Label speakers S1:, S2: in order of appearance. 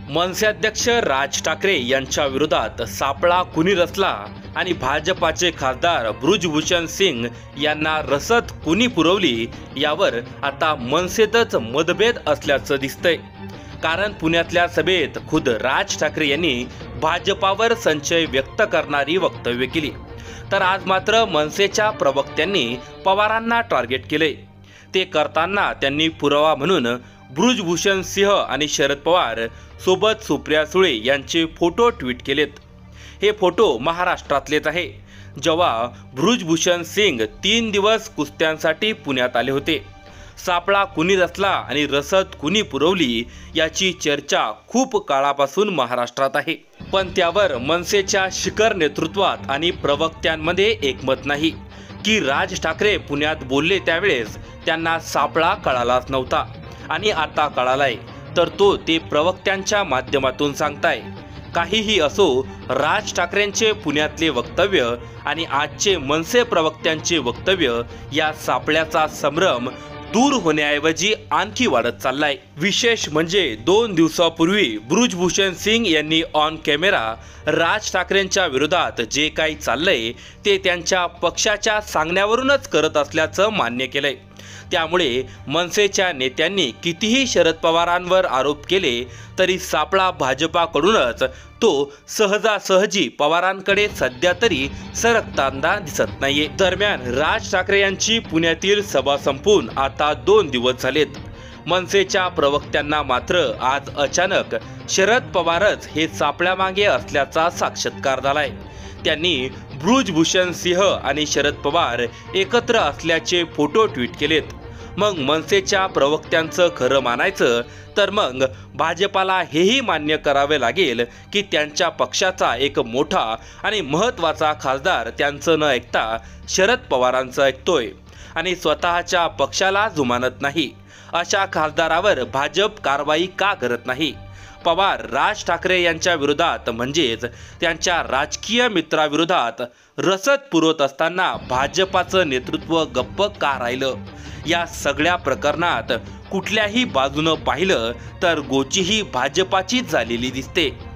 S1: मनसे अध्यक्ष राज ठाकरे यांच्या विरोधात सापळा कुणी रचला आणि भाजपाचे खासदार बृजभूषण सिंग यांना रसद कुणी पुरवली यावर आता मनसेतच मतभेद असल्याचं दिसतंय। कारण पुण्यातल्या सभेत खुद राज ठाकरे यांनी भाजपावर संशय व्यक्त करणारी वक्तव्य केली, तर आज मात्र मनसेच्या प्रवक्त्यांनी पवारांना टार्गेट केले। ते करताना त्यांनी पुरावा म्हणून बृजभूषण सिंह आणि शरद पवार सोबत सुप्रिया सुळे यांचे फोटो ट्विट केलेत। हे फोटो महाराष्ट्रातलेच आहे, जेव्हा बृजभूषण सिंग 3 दिवस कुस्त्यांसाठी पुण्यात आले होते। सापळा कुणी रचला आणि रसद कुणी पुरवली याची चर्चा खूप काळापासून महाराष्ट्रात आहे, पण त्यावर मनसेच्या शिखर नेतृत्वात आणि प्रवक्त्यांमध्ये एकमत नाही की राज ठाकरे पुण्यात बोलले त्यावेळेस त्यांना सापळा कळालाच नव्हता आणि आता कळालाय, तर तो ते प्रवक्त्यांच्या माध्यमातून सांगताय। काहीही असो, राज ठाकरेंचे पुण्यातले वक्तव्य आणि आजचे मनसे प्रवक्त्यांचे वक्तव्य या सापळ्याचा संभ्रम दूर होण्याऐवजी आणखी वाढत चाललाय। विशेष म्हणजे 2 दिवसापूर्वी बृजभूषण सिंग यांनी ऑन कॅमेरा राज ठाकरेंच्या विरोधात जे काही चाललंय ते त्यांच्या पक्षाच्या सांगण्यावरूनच करत असल्याचं मान्य केलंय। त्यामुळे मनसेच्या नेत्यांनी कितीही शरद पवारांवर आरोप केले तरी सापळा भाजपाकडूनच तो सहजासहजी पवारांकडे सध्या तरी सरकताना दिसत नाहीये। दरम्यान राज ठाकरे यांची पुण्यातील सभा संपून आता 2 दिवस झालेत। मनसेच्या प्रवक्त्यांना मात्र आज अचानक शरद पवारच हे सापळ्यामागे असल्याचा साक्षात्कार झालाय। त्यांनी बृजभूषण सिंह आणि शरद पवार एकत्र असल्याचे फोटो ट्विट केलेत। मग मनसेच्या प्रवक्त्यांचं खरं मानायचं तर मग भाजपाला हेही मान्य करावे लागेल की त्यांच्या पक्षाचा एक मोठा आणि महत्त्वाचा खासदार त्यांचं न ऐकता शरद पवारांचं ऐकतोय आणि स्वतःच्या पक्षाला जुमानत नाही। अशा खासदारावर भाजप कारवाई का करत नाही? पवार राज ठाकरे यांच्या विरोधात म्हणजेच त्यांच्या राजकीय मित्राविरोधात रसद पुरवत असताना भाजपाचं नेतृत्व गप्प का राहिलं? या सगळ्या प्रकरणात कुठल्याही बाजूनं पाहिलं तर गोचीही भाजपाचीच झालेली दिसते।